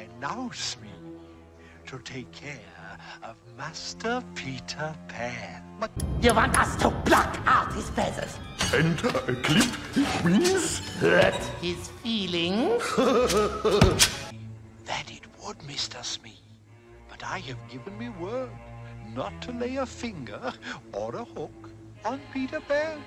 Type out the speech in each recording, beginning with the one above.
now, Smee, to take care of Master Peter Pan. But you want us to pluck out his feathers? And clip his wings? Hurt his feelings? That it would, Mr. Smee. But I have given me word not to lay a finger or a hook on Peter Pan.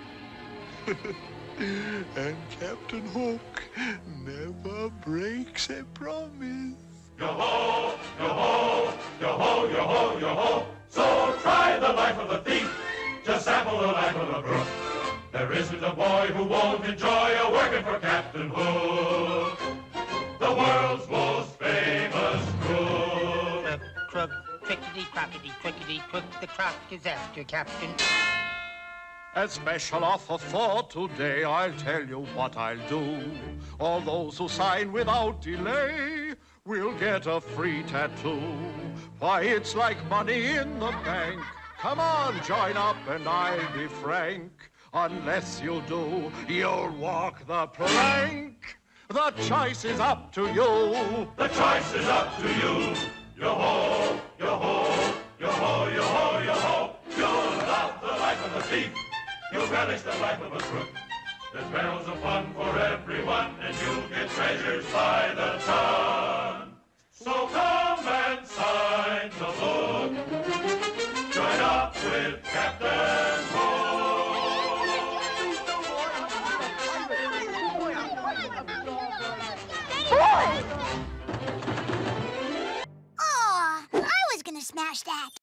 And Captain Hook never breaks a promise. Yo-ho, yo-ho, yo-ho, yo-ho, yo-ho. So try the life of a thief. Just sample the life of a crook. There isn't a boy who won't enjoy a working for Captain Hook, the world's most famous crook. Crook, crickety-crockety, crickety-crook, the croc is after Captain. As special offer for today, I'll tell you what I'll do. All those who sign without delay will get a free tattoo. Why, it's like money in the bank. Come on, join up and I'll be frank. Unless you do, you'll walk the plank. The choice is up to you. The choice is up to you. Yo-ho, yo-ho, yo-ho, yo-ho, yo-ho. You'll love the life of a thief. You'll relish the life of a crook. There's barrels of fun for everyone, and you'll get treasures by the ton. So come and sign the book. Join up with Captain